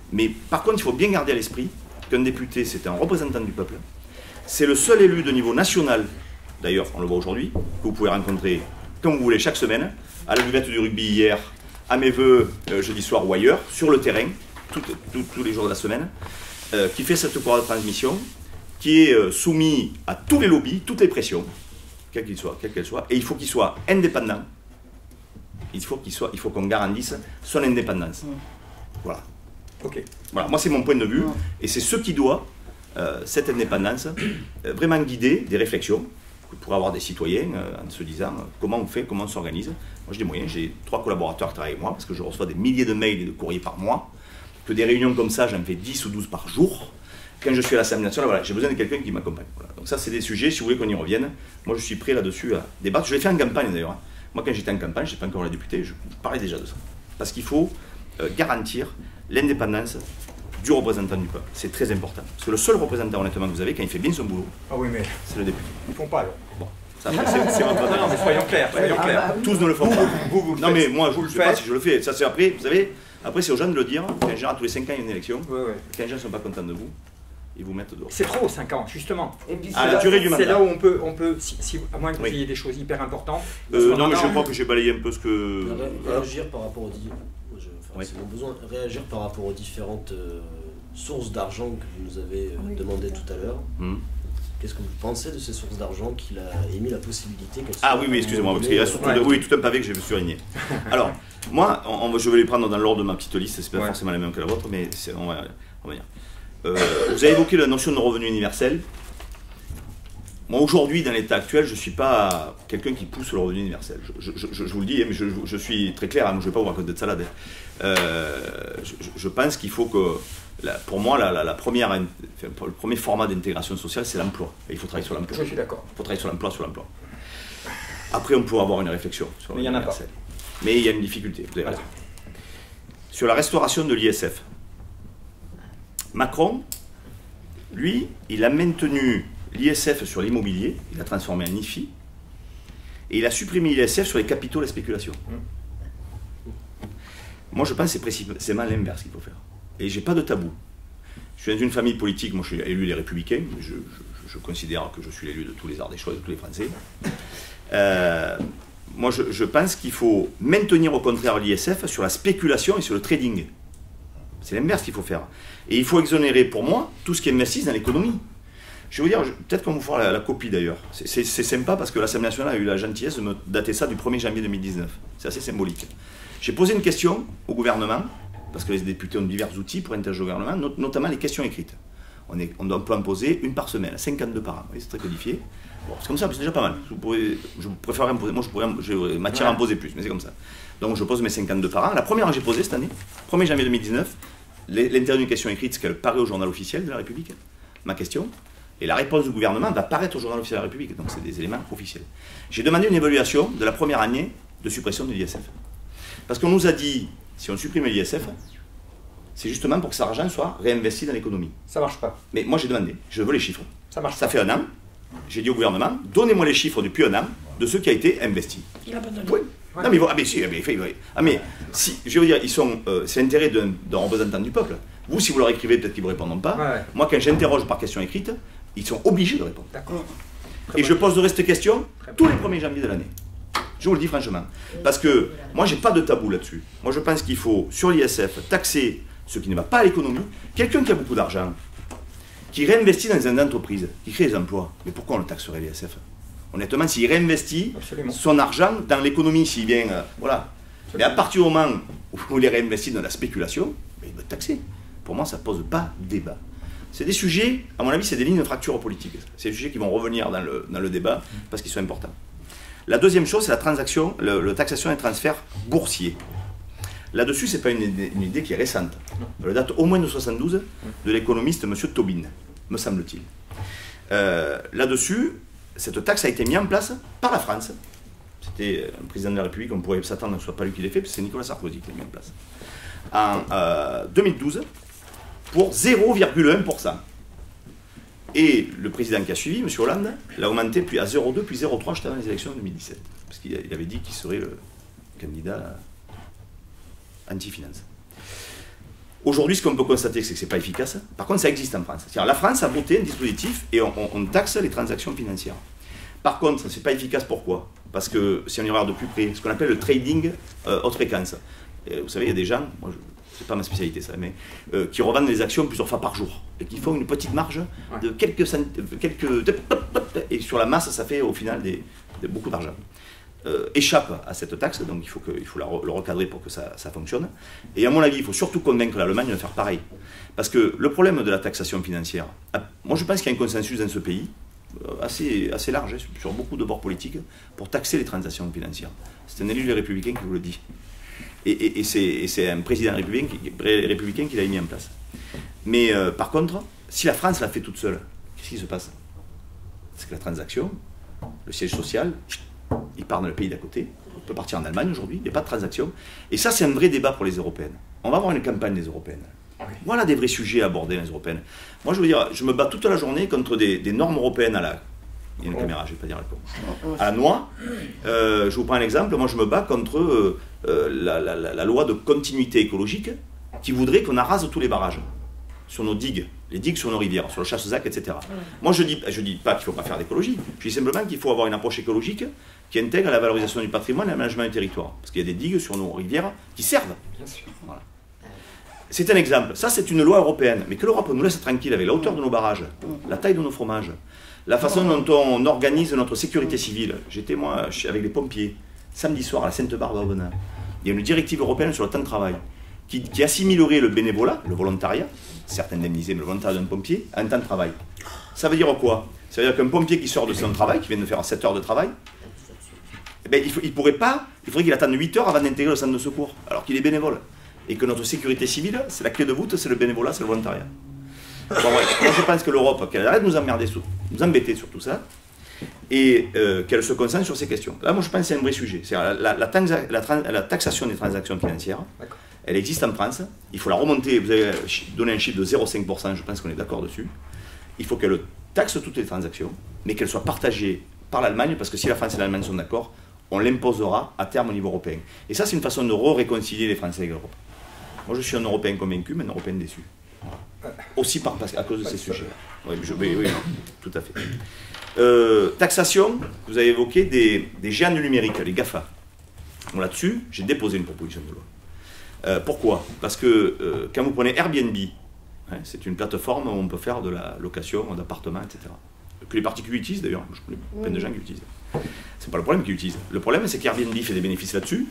Mais par contre, il faut bien garder à l'esprit qu'un député, c'est un représentant du peuple. C'est le seul élu de niveau national, d'ailleurs, on le voit aujourd'hui, que vous pouvez rencontrer comme vous voulez chaque semaine, à la buvette du rugby hier, à mes vœux jeudi soir ou ailleurs, sur le terrain, tous les jours de la semaine, qui fait cette courroie de transmission, qui est soumis à tous les lobbies, toutes les pressions, quelles qu'elles soient, et il faut qu'il soit indépendant. Il faut qu'on garantisse son indépendance. Voilà. Ok. Voilà, moi c'est mon point de vue, et c'est ce qui doit, cette indépendance, vraiment guider des réflexions que pourraient avoir des citoyens en se disant comment on fait, comment on s'organise. Moi j'ai des moyens, j'ai 3 collaborateurs qui travaillent avec moi, parce que je reçois des milliers de mails et de courriers par mois, que des réunions comme ça, j'en fais 10 ou 12 par jour. Quand je suis à l'Assemblée nationale, voilà, j'ai besoin de quelqu'un qui m'accompagne. Voilà. Donc ça c'est des sujets, si vous voulez qu'on y revienne, moi je suis prêt là-dessus à débattre. Je l'ai fait en campagne d'ailleurs. Hein. Moi quand j'étais en campagne, je n'étais pas encore la députée, je parlais déjà de ça. Parce qu'il faut garantir l'indépendance du représentant du peuple. C'est très important. Parce que le seul représentant, honnêtement, que vous avez, quand il fait bien son boulot, c'est le député. Ils ne font pas alors. Bon, ça, c'est votre Non, mais soyons clairs, soyons clairs. Tous ne le font pas. Vous non, mais moi, je ne le sais pas faites. si je le fais. Ça, c'est après, vous savez, après, c'est aux gens de le dire. Quand genre, tous les 5 ans, il y a une élection. Ouais. Quand les gens ne sont pas contents de vous, ils vous mettent dehors. C'est trop, 5 ans, justement. Et puis À la durée du mandat. C'est là où on peut à moins que vous ayez des choses hyper importantes. Non, mais je crois que j'ai balayé un peu ce que... Réagir par rapport aux... C'est mon besoin. Réagir par rapport aux différentes sources d'argent que vous nous avez demandé tout à l'heure. Qu'est-ce que vous pensez de ces sources d'argent qu'il a émis la possibilité qu'elles soient... Ah oui, excusez-moi, parce qu'il y a surtout tout un pavé que j'ai surligné. Alors, moi, je vais les prendre dans l'ordre de ma petite liste, c'est pas forcément la même que la vôtre, mais on va dire. Vous avez évoqué la notion de revenu universel. Moi, aujourd'hui, dans l'état actuel, je ne suis pas quelqu'un qui pousse le revenu universel. Je vous le dis, mais je suis très clair, je ne vais pas vous raconter de salade. Je pense qu'il faut que, pour moi, le premier format d'intégration sociale, c'est l'emploi. Et il faut travailler sur l'emploi. Je suis d'accord. Il faut travailler sur l'emploi. Après, on pourra avoir une réflexion sur le revenu universel. Mais il y a une difficulté, vous avez raison. Sur la restauration de l'ISF, Macron, lui, il a maintenu l'ISF sur l'immobilier, il l'a transformé en IFI, et il a supprimé l'ISF sur les capitaux et la spéculation. Moi, je pense que c'est précisément l'inverse qu'il faut faire. Et j'ai pas de tabou. Je suis dans une famille politique, moi je suis élu les Républicains, je considère que je suis l'élu de tous les Ardéchois et de tous les Français. Moi, je pense qu'il faut maintenir au contraire l'ISF sur la spéculation et sur le trading. C'est l'inverse qu'il faut faire. Et il faut exonérer, pour moi, tout ce qui est investi dans l'économie. Je vais vous dire, peut-être qu'on vous fera la copie d'ailleurs. C'est sympa parce que l'Assemblée nationale a eu la gentillesse de me dater ça du 1er janvier 2019. C'est assez symbolique. J'ai posé une question au gouvernement, parce que les députés ont divers outils pour interroger le gouvernement, notamment les questions écrites. On peut en poser une par semaine, 52 par an. C'est très codifié. Bon, c'est comme ça, c'est déjà pas mal. Je préfère en poser, moi je m'attire à en poser plus, mais c'est comme ça. Donc je pose mes 52 par an. La première que j'ai posée cette année, 1er janvier 2019, l'intérêt d'une question écrite, c'est qu'elle paraît au journal officiel de la République, ma question, et la réponse du gouvernement va paraître au journal officiel de la République, donc c'est des éléments officiels. J'ai demandé une évaluation de la première année de suppression de l'ISF. Parce qu'on nous a dit, si on supprime l'ISF, c'est justement pour que cet argent soit réinvesti dans l'économie. Ça marche pas. Mais moi j'ai demandé, je veux les chiffres. Ça marche Ça pas. fait un an, j'ai dit au gouvernement, donnez-moi les chiffres depuis un an de ce qui a été investi. Il n'a pas donné. Oui. Ouais. Non mais, je veux dire, c'est l'intérêt d'un représentant du peuple. Vous, si vous leur écrivez, peut-être qu'ils ne vous répondront pas. Ouais. Moi, quand j'interroge par question écrite, ils sont obligés de répondre. D'accord. Et je pose cette question tous les 1er janvier de l'année. Je vous le dis franchement. Parce que moi, j'ai pas de tabou là-dessus. Moi, je pense qu'il faut, sur l'ISF, taxer ce qui ne va pas à l'économie. Quelqu'un qui a beaucoup d'argent, qui réinvestit dans une entreprise, qui crée des emplois. Mais pourquoi on le taxerait l'ISF? Honnêtement, s'il réinvestit son argent dans l'économie, s'il vient... voilà. Mais à partir du moment où il est réinvesti dans la spéculation, il doit être taxé. Pour moi, ça ne pose pas débat. C'est des sujets, à mon avis, c'est des lignes de fracture politique. C'est des sujets qui vont revenir dans le débat parce qu'ils sont importants. La deuxième chose, c'est la taxation des transferts boursiers. Là-dessus, ce n'est pas une idée qui est récente. Elle date au moins de 1972 de l'économiste M. Tobin, me semble-t-il. Là-dessus, cette taxe a été mise en place par la France. C'était un président de la République, on pourrait s'attendre que ce ne soit pas lui qui l'ait fait, c'est Nicolas Sarkozy qui l'a mis en place. En 2012, pour 0,1%. Et le président qui a suivi, M. Hollande, l'a augmenté puis à 0,2 puis 0,3 juste avant les élections de 2017. Parce qu'il avait dit qu'il serait le candidat anti-finance. Aujourd'hui, ce qu'on peut constater, c'est que ce n'est pas efficace. Par contre, ça existe en France. C'est-à-dire, la France a voté un dispositif et on taxe les transactions financières. Par contre, ce n'est pas efficace, pourquoi? Parce que si on y regarde de plus près, ce qu'on appelle le trading haute fréquence. Vous savez, il y a des gens, moi, c'est pas ma spécialité ça, mais qui revendent des actions plusieurs fois par jour et qui font une petite marge de quelques et sur la masse, ça fait au final beaucoup d'argent. Échappe à cette taxe, donc il faut le recadrer pour que ça fonctionne. Et à mon avis, il faut surtout convaincre l'Allemagne de faire pareil. Parce que le problème de la taxation financière, moi je pense qu'il y a un consensus dans ce pays, assez large, sur beaucoup de bords politiques, pour taxer les transactions financières. C'est un élu des Républicains qui vous le dit. Et c'est un président républicain qui l'a mis en place. Mais par contre, si la France l'a fait toute seule, qu'est-ce qui se passe? C'est que la transaction, le siège social, il part dans le pays d'à côté. On peut partir en Allemagne aujourd'hui, il n'y a pas de transaction. Et ça, c'est un vrai débat pour les Européennes. On va avoir une campagne des Européennes. Voilà des vrais sujets à aborder dans les Européennes. Moi, je veux dire, je me bats toute la journée contre des normes européennes à la... Il y a une caméra, je ne vais pas dire à la noix. Je vous prends un exemple. Moi, je me bats contre la loi de continuité écologique qui voudrait qu'on arrase tous les barrages sur nos digues, les digues sur nos rivières, sur le Chasse-Zac, etc. Moi, je dis pas qu'il ne faut pas faire d'écologie. Je dis simplement qu'il faut avoir une approche écologique qui intègre la valorisation du patrimoine et l'aménagement du territoire. Parce qu'il y a des digues sur nos rivières qui servent. Bien sûr. Voilà. C'est un exemple. Ça, c'est une loi européenne. Mais que l'Europe nous laisse tranquille avec la hauteur de nos barrages, la taille de nos fromages, la façon dont on organise notre sécurité civile. J'étais, moi, avec les pompiers, samedi soir à la Sainte-Barbe à Aubenas. Il y a une directive européenne sur le temps de travail qui assimilerait le bénévolat, le volontariat, certes indemnisé, mais le volontariat d'un pompier, à un temps de travail. Ça veut dire quoi? Ça veut dire qu'un pompier qui sort de son travail, qui vient de faire 7 heures de travail, eh bien, il faudrait qu'il attende 8 heures avant d'intégrer le centre de secours, alors qu'il est bénévole. Et que notre sécurité civile, c'est la clé de voûte, c'est le bénévolat, c'est le volontariat. Bon, ouais. Moi, je pense que l'Europe, qu'elle arrête de nous emmerder, nous embêter sur tout ça, et qu'elle se concentre sur ces questions. Là, moi, je pense que c'est un vrai sujet. C'est la taxation des transactions financières. Elle existe en France. Il faut la remonter. Vous avez donné un chiffre de 0,5%. Je pense qu'on est d'accord dessus. Il faut qu'elle taxe toutes les transactions, mais qu'elle soit partagée par l'Allemagne, parce que si la France et l'Allemagne sont d'accord, on l'imposera à terme au niveau européen. Et ça, c'est une façon de réconcilier les Français avec l'Europe. Moi, je suis un Européen convaincu, mais un Européen déçu. Aussi à cause de ces sujets. Oui, non, tout à fait. Taxation, vous avez évoqué des géants du numérique, les GAFA. Bon, là-dessus, j'ai déposé une proposition de loi. Pourquoi? Parce que quand vous prenez Airbnb, hein, c'est une plateforme où on peut faire de la location d'appartements, etc. Que les particuliers utilisent d'ailleurs, je connais plein de gens qui l'utilisent. C'est pas le problème qu'ils utilisent. Le problème, c'est qu'Airbnb fait des bénéfices là-dessus,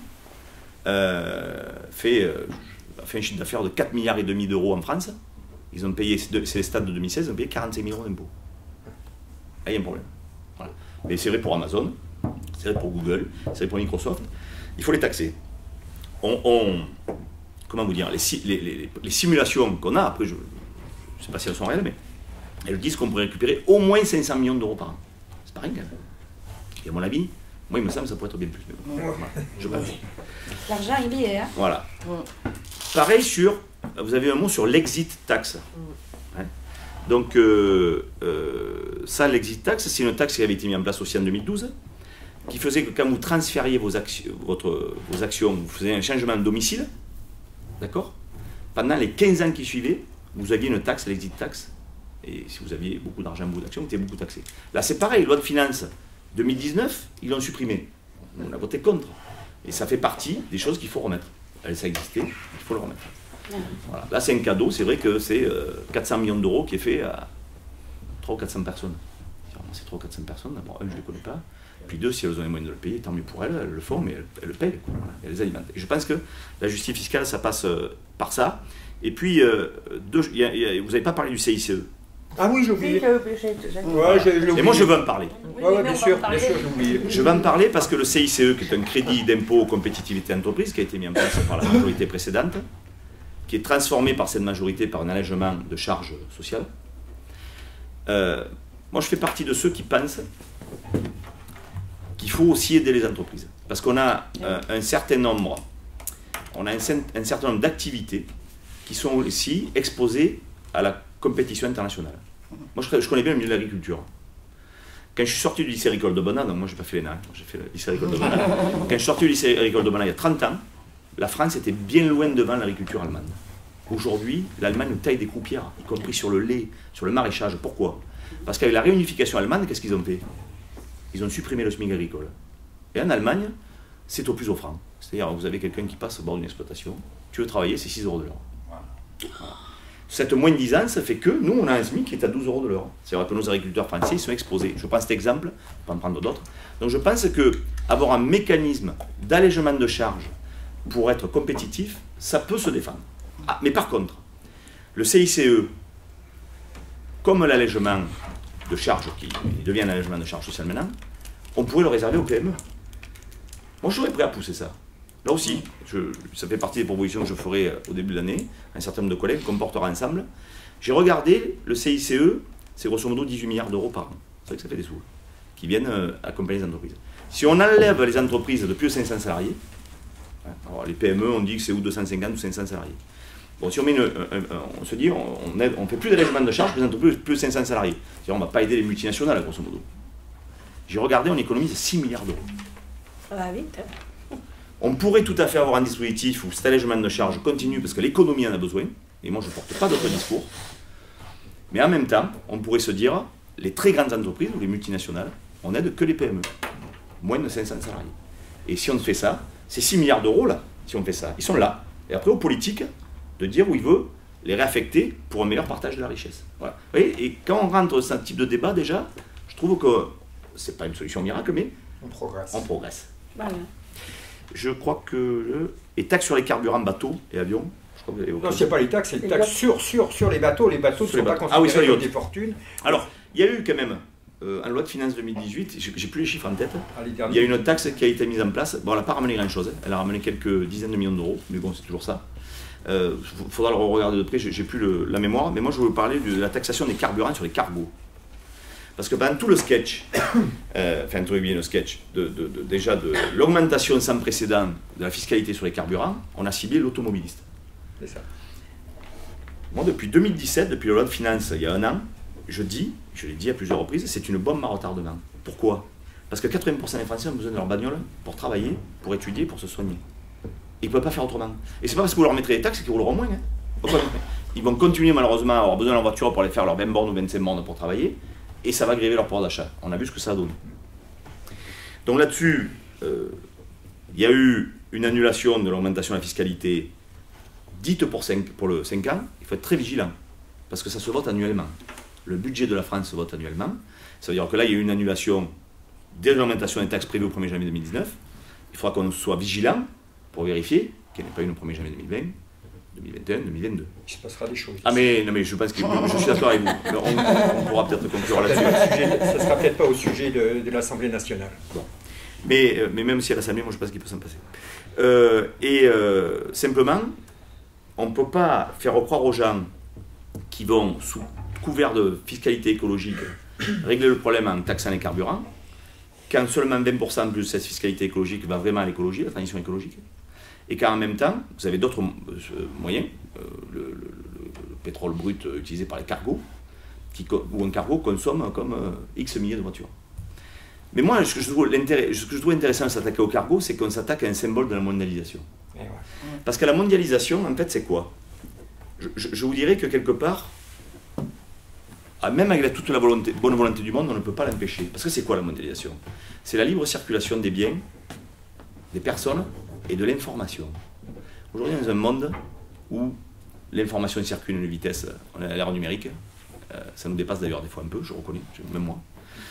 fait un chiffre d'affaires de 4,5 milliards d'euros en France. Ils ont payé, c'est les stats de 2016, ils ont payé 45 000 € d'impôts. Là, il y a un problème. Voilà. Mais c'est vrai pour Amazon, c'est vrai pour Google, c'est vrai pour Microsoft. Il faut les taxer. Comment vous dire, les simulations qu'on a, après je ne sais pas si elles sont réelles, mais elles disent qu'on pourrait récupérer au moins 500 millions d'euros par an. C'est pas rien. Et à mon avis, moi il me semble que ça pourrait être bien plus. Mais bon, voilà, je pense. L'argent il y est. Hein. Voilà. Pareil vous avez un mot sur l'exit tax. Hein? Donc ça, l'exit tax, c'est une taxe qui avait été mise en place aussi en 2012, qui faisait que quand vous transfériez vos actions, vous faisiez un changement de domicile, d'accord? Pendant les 15 ans qui suivaient, vous aviez une taxe, l'exit tax, et si vous aviez beaucoup d'argent, beaucoup d'actions, vous étiez beaucoup taxé. Là, c'est pareil, loi de finances 2019, ils l'ont supprimé. On a voté contre. Et ça fait partie des choses qu'il faut remettre. Ça existait, il faut le remettre. Voilà. Là, c'est un cadeau, c'est vrai que c'est 400 millions d'euros qui est fait à 300 ou 400 personnes. C'est 300 ou 400 personnes, d'abord, un, je ne les connais pas. Puis deux, si elles ont les moyens de le payer, tant mieux pour elles, elles le font, mais elles le payent. Voilà. Elles les alimentent. Et je pense que la justice fiscale, ça passe par ça. Et puis, vous n'avez pas parlé du CICE. Ah oui, j'ai oublié. Et moi, je veux en parler. Oui, bien sûr, j'ai oublié. Je vais en parler parce que le CICE, qui est un crédit d'impôt compétitivité entreprise, qui a été mis en place par la majorité précédente, qui est transformé par cette majorité par un allègement de charges sociales. Moi, je fais partie de ceux qui pensent qu'il faut aussi aider les entreprises. Parce qu'on a un certain nombre d'activités qui sont aussi exposées à la compétition internationale. Moi, je connais bien le milieu de l'agriculture. Quand je suis sorti du lycée agricole d'Aubenas, donc moi, je n'ai pas fait l'ENA, j'ai fait le lycée agricole d'Aubenas. Quand je suis sorti du lycée agricole d'Aubenas il y a 30 ans, la France était bien loin devant l'agriculture allemande. Aujourd'hui, l'Allemagne nous taille des croupières, y compris sur le lait, sur le maraîchage. Pourquoi? Parce qu'avec la réunification allemande, qu'est-ce qu'ils ont fait? Ils ont supprimé le SMIC agricole. Et en Allemagne, c'est au plus offrant. C'est-à-dire, vous avez quelqu'un qui passe au bord d'une exploitation, tu veux travailler, c'est 6 € de l'heure. Voilà. Cette moins-disance fait que nous, on a un SMIC qui est à 12 € de l'heure. C'est vrai que nos agriculteurs français, ils sont exposés. Je prends cet exemple, je peux en prendre d'autres. Donc je pense qu'avoir un mécanisme d'allègement de charges pour être compétitif, ça peut se défendre. Ah, mais par contre, le CICE, comme l'allègement de charges, qui devient un allègement de charges sociales maintenant, on pourrait le réserver aux PME. Moi, je serais prêt à pousser ça. Là aussi, ça fait partie des propositions que je ferai au début de l'année. Un certain nombre de collègues qu'on portera ensemble. J'ai regardé le CICE, c'est grosso modo 18 milliards d'euros par an. C'est vrai que ça fait des sous, qui viennent accompagner les entreprises. Si on enlève les entreprises de plus de 500 salariés, alors les PME, on dit que c'est ou 250 ou 500 salariés. Bon, si on met on se dit, on fait plus d'allègement de charges pour les entreprises de plus de 500 salariés. C'est-à-dire, on ne va pas aider les multinationales, grosso modo. J'ai regardé, on économise 6 milliards d'euros. Ça va vite. On pourrait tout à fait avoir un dispositif où cet allègement de charges continue parce que l'économie en a besoin, et moi je ne porte pas d'autre discours, mais en même temps, on pourrait se dire, les très grandes entreprises ou les multinationales, on n'aide que les PME, moins de 500 salariés. Et si on fait ça, ces 6 milliards d'euros là, si on fait ça, ils sont là. Et après aux politiques, de dire où ils veulent les réaffecter pour un meilleur partage de la richesse. Voilà. Vous voyez, et quand on rentre dans ce type de débat déjà, je trouve que c'est pas une solution miracle, mais on progresse. On progresse. Voilà. Je crois que les taxes sur les carburants bateaux et avions, je crois que vous avez évoqué. Non, c'est pas les taxes, c'est les taxes sur les bateaux. Les bateaux ne sont pas considérés comme des fortunes. Alors, il y a eu quand même, en loi de finances 2018, j'ai plus les chiffres en tête, il y a une taxe qui a été mise en place. Bon, elle n'a pas ramené grand-chose, elle a ramené quelques dizaines de millions d'euros, mais bon, c'est toujours ça. Il faudra le regarder de près, j'ai plus la mémoire, mais moi je veux vous parler de la taxation des carburants sur les cargos. Parce que pendant tout le sketch, enfin tout bien le sketch, déjà de l'augmentation sans précédent de la fiscalité sur les carburants, on a ciblé l'automobiliste. C'est ça. Moi depuis 2017, depuis la loi de finances, il y a un an, je l'ai dit à plusieurs reprises, c'est une bombe à retardement. Pourquoi? Parce que 80% des Français ont besoin de leur bagnole pour travailler, pour étudier, pour se soigner. Ils ne peuvent pas faire autrement. Et c'est pas parce que vous leur mettrez des taxes qu'ils rouleront moins. Hein. Ils vont continuer malheureusement à avoir besoin de leur voiture pour aller faire leurs 20 bornes ou 25 bornes pour travailler. Et ça va gréver leur pouvoir d'achat. On a vu ce que ça a donné. Donc là-dessus, il y a eu une annulation de l'augmentation de la fiscalité dite pour le 5 ans. Il faut être très vigilant, parce que ça se vote annuellement. Le budget de la France se vote annuellement. Ça veut dire que là, il y a eu une annulation dès l'augmentation des taxes prévues au 1er janvier 2019. Il faudra qu'on soit vigilant pour vérifier qu'il n'y ait pas une au 1er janvier 2020. 2021, 2022. Il se passera des choses. Ah mais, non, mais je pense que je suis d'accord avec vous. On pourra peut-être conclure là-dessus. Ça ne sera peut-être pas au sujet de l'Assemblée nationale. Bon. Mais même si à l'Assemblée, moi je pense qu'il peut s'en passer. Simplement, on ne peut pas faire croire aux gens qui vont, sous couvert de fiscalité écologique, régler le problème en taxant les carburants, quand seulement 20% plus cette fiscalité écologique va vraiment à l'écologie, la transition écologique. Et qu'en même temps, vous avez d'autres moyens, le pétrole brut utilisé par les cargos, où un cargo consomme comme X milliers de voitures. Mais moi, ce que je trouve intéressant de s'attaquer au cargo, c'est qu'on s'attaque à un symbole de la mondialisation. Ouais. Parce que la mondialisation, en fait, c'est quoi? Je vous dirais que quelque part, même avec toute la bonne volonté du monde, on ne peut pas l'empêcher. Parce que c'est quoi la mondialisation? C'est la libre circulation des biens, des personnes, et de l'information. Aujourd'hui, on est dans un monde où l'information circule à une vitesse, on est à l'ère numérique, ça nous dépasse d'ailleurs des fois un peu, je reconnais, même moi.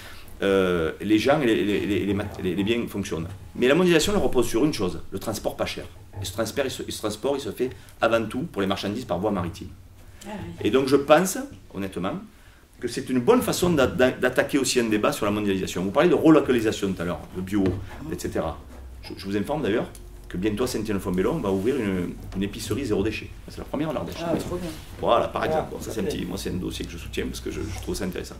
Les gens et les biens fonctionnent. Mais la mondialisation elle repose sur une chose, le transport pas cher. Et ce transport, il se fait avant tout pour les marchandises par voie maritime. Et donc je pense, honnêtement, que c'est une bonne façon d'attaquer aussi un débat sur la mondialisation. Vous parlez de relocalisation tout à l'heure, de bio, etc. Je vous informe d'ailleurs que bientôt à Saint-Étienne-le-Fontbellon, on va ouvrir une épicerie zéro déchet. C'est la première en Ardèche. Ah, trop bien. Voilà, par exemple. Bon, ça, c'est un dossier que je soutiens parce que je trouve ça intéressant.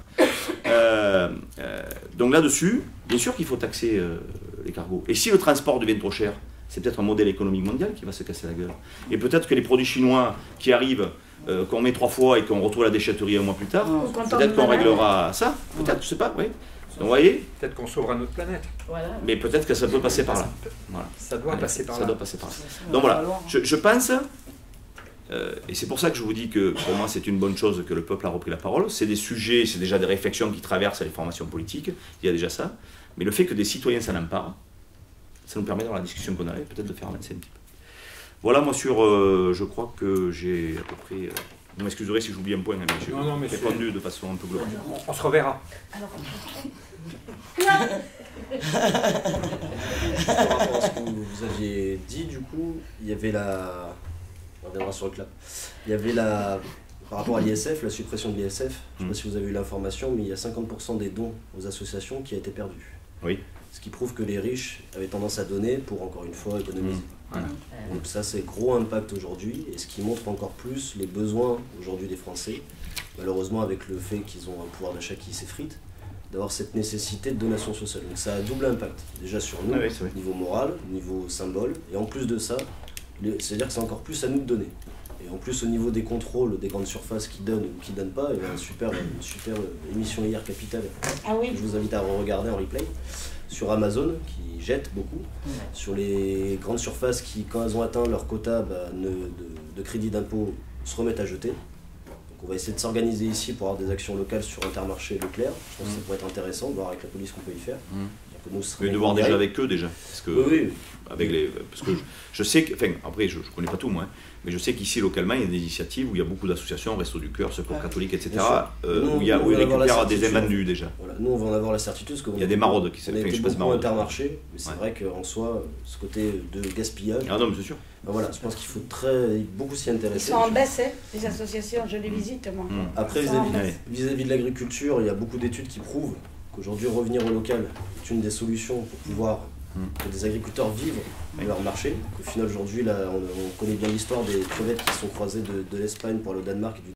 Donc là-dessus, bien sûr qu'il faut taxer les cargos. Et si le transport devient trop cher, c'est peut-être un modèle économique mondial qui va se casser la gueule. Et peut-être que les produits chinois qui arrivent, qu'on met 3 fois et qu'on retrouve à la déchetterie un mois plus tard, peut-être qu'on réglera ça. Peut-être, je ne sais pas, oui. Donc, vous voyez, peut-être qu'on sauvera notre planète. Voilà. Mais peut-être que ça peut passer par là. Voilà. Ça doit passer par là. Donc voilà, je pense Et c'est pour ça que je vous dis que pour moi c'est une bonne chose que le peuple a repris la parole. C'est des sujets, c'est déjà des réflexions qui traversent les formations politiques, il y a déjà ça. Mais le fait que des citoyens s'en emparent, ça nous permet dans la discussion qu'on a peut-être de faire avancer un petit peu. Voilà, moi sur, je crois que j'ai à peu près... vous m'excuserez si j'oublie un point, mais j'ai répondu de façon un peu globale. On se reverra. Par rapport à ce que vous aviez dit, du coup, il y avait la... On reviendra sur le clap. Il y avait la... Par rapport à l'ISF, la suppression de l'ISF, je ne sais pas si vous avez eu l'information, mais il y a 50% des dons aux associations qui a été perdu. Oui. Ce qui prouve que les riches avaient tendance à donner pour, encore une fois, économiser. Voilà. Donc ça, c'est gros impact aujourd'hui, et ce qui montre encore plus les besoins aujourd'hui des Français, malheureusement avec le fait qu'ils ont un pouvoir d'achat qui s'effrite, d'avoir cette nécessité de donation sociale. Donc ça a double impact, déjà sur nous, niveau moral, niveau symbole, et en plus de ça, c'est-à-dire que c'est encore plus à nous de donner. Et en plus au niveau des contrôles des grandes surfaces qui donnent ou qui ne donnent pas, il y a une super émission hier Capital, que je vous invite à regarder en replay, sur Amazon, qui jette beaucoup, sur les grandes surfaces qui, quand elles ont atteint leur quota de crédit d'impôt, se remettent à jeter. Donc on va essayer de s'organiser ici pour avoir des actions locales sur Intermarché et Leclerc. Je pense que ça pourrait être intéressant de voir avec la police qu'on peut y faire. Mais de voir déjà avec eux déjà. Parce que, avec parce que je sais que, enfin après je connais pas tout moi, mais je sais qu'ici localement il y a des initiatives où il y a beaucoup d'associations, Restos du Cœur, Secours catholique, etc. Où ils récupèrent des invendus déjà. Voilà. Nous on va en avoir la certitude. Parce il y a des maraudes qui s'appellent. On a été beaucoup Intermarché, mais c'est vrai qu'en soi, ce côté de gaspillage. Ah non mais c'est sûr. Ben voilà, je pense qu'il faut beaucoup s'y intéresser. Ils sont en baisse, les associations, je les visite moi. Après vis-à-vis de l'agriculture, il y a beaucoup d'études qui prouvent qu'aujourd'hui revenir au local est une des solutions pour pouvoir que des agriculteurs vivent de leur marché. Au final aujourd'hui, on connaît bien l'histoire des crevettes qui sont croisées de l'Espagne pour le Danemark et du